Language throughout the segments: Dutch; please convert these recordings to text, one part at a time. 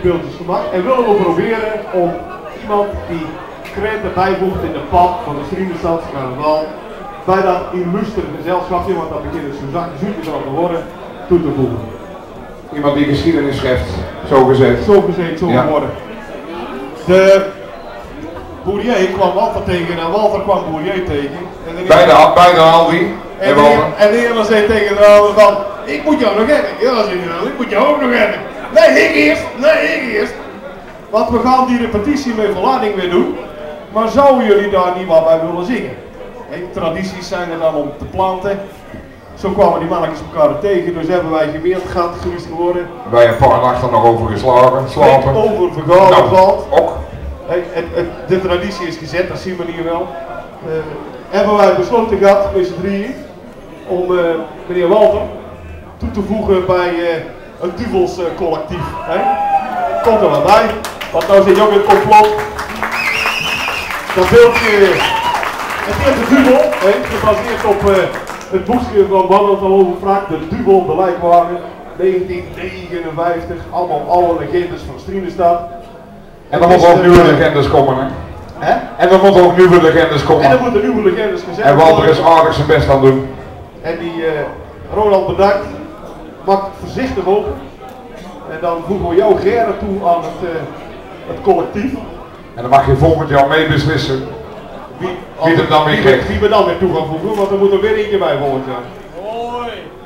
beeldjes gemaakt en willen we proberen om iemand die krenten bijvoegt in de pad van de Strienestad Carnaval bij dat illustere gezelschapje, want dat begint Suzanne Zoet zal geworden, toe te voegen. Iemand die geschiedenis schrijft, zo gezegd. Zo gezegd, zo geworden. De Bourier kwam Walter tegen en Walter kwam Bourier tegen. Bijna Aldi. En de ene zei tegen de ander van, ik moet jou nog hebben. Ja, zei hij, ik moet jou ook nog hebben. Nee, ik eerst. Want we gaan die repetitie met verlading weer doen. Maar zouden jullie daar niet wat bij willen zingen? Tradities zijn er dan om te planten. Zo kwamen die mannetjes elkaar tegen, dus hebben wij gemeerd gehad, gerust geworden. Wij een paar nachten nog over geslapen, slapen. Over vergaderd valt. Ook. De traditie is gezet, dat zien we hier wel. Hebben wij besloten gehad, met z'n drieën, om meneer Walter toe te voegen bij het Duvels collectief. Komt er wat bij, want nou zit je ook in het complot. Dat beeldje, het eerste Duvel, gebaseerd op het boekje van Wanner van Overvraak, de Duvel, de lijkwagen, 1959, allemaal alle legendes van Strienestad. En er moeten ook nieuwe legendes komen, hè? En er moeten ook nieuwe legendes komen. En er moeten nieuwe legendes gezet worden. En Walter is aardig zijn best aan het doen. En die Ronald bedankt, maakt voorzichtig open. En dan voegen we jou Gerard toe aan het collectief. En dan mag je volgend jaar mee beslissen wie er dan weer krijgt. Wie we dan weer toe gaan voegen, want er moet er weer eentje bij volgend jaar. Hoi!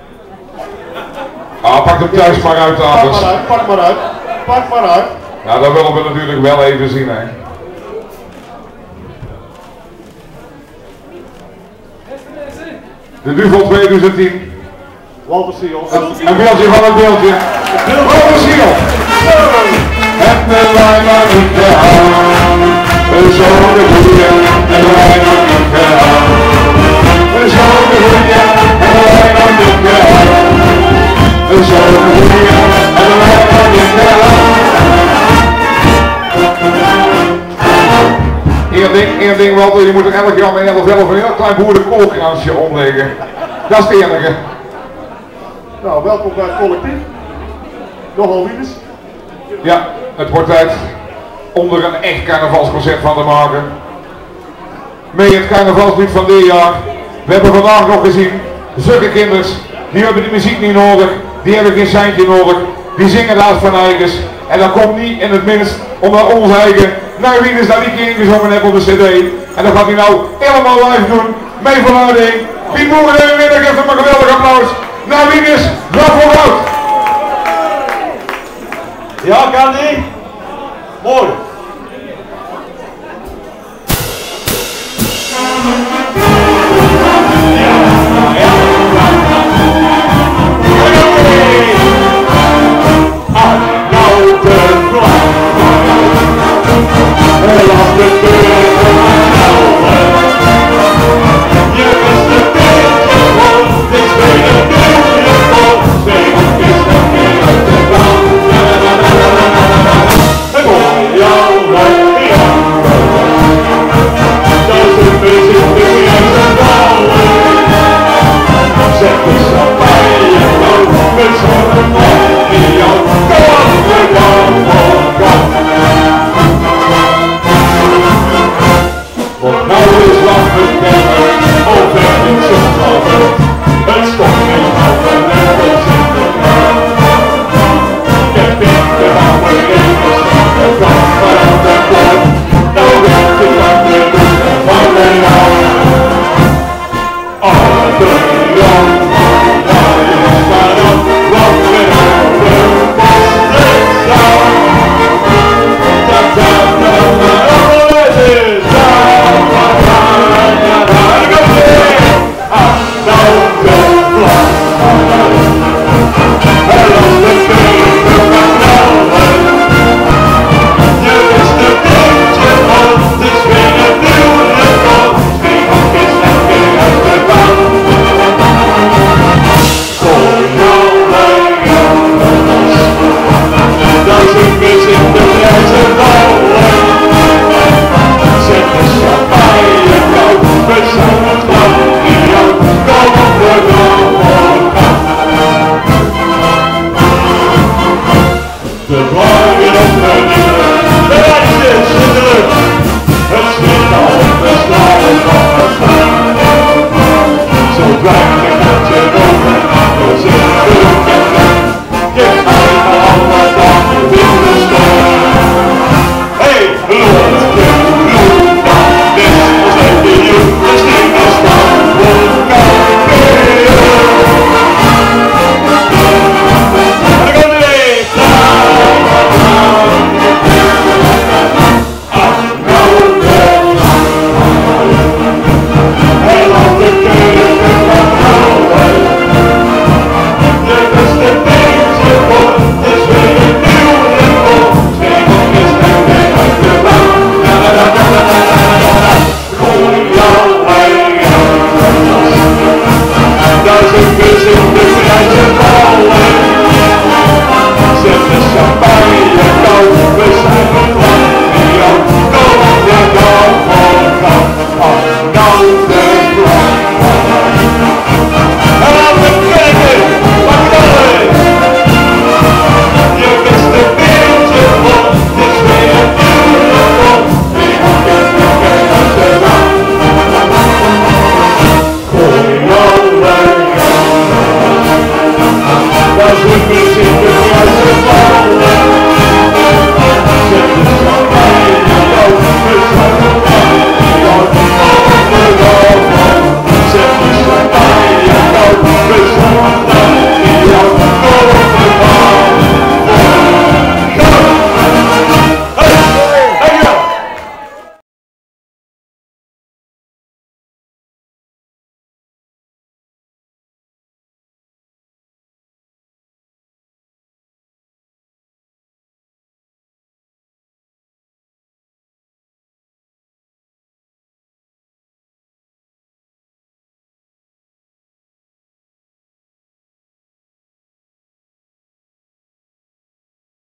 Pak hem thuis maar uit, Aders. Pak maar uit. Ja, dat willen we natuurlijk wel even zien, hè. De Duvel 2010. Walter Siel. Een beeldje van het beeldje. Walter Siel. Het de lijn aan het gehaald. We zouden de goeie en de lijn aan het gehaald. We zouden de goeie en de lijn aan het gehaald. We zouden de goeie en de lijn aan het gehaald. Eén ding Walter, je moet er elk jaar met zelf een heel klein boerenkoolkransje omleggen. Dat is het enige. Nou, welkom bij het collectief. Nogal wieners. Ja, het wordt tijd om er een echt carnavalsconcert van te maken. Met het carnavalslied van dit jaar. We hebben vandaag nog gezien, zulke kinders, die hebben de muziek niet nodig, die hebben geen seintje nodig, die zingen daar van eigens. En dat komt niet in het minst omdat ons eigen Wieners dat liedje ingezongen heeft op de cd. En dat gaat hij nou helemaal live doen, mee verluiding. Piet Boeren en Winner, geef hem een geweldig applaus. Wieners, rap vooruit! Ja, kan die? Mooi.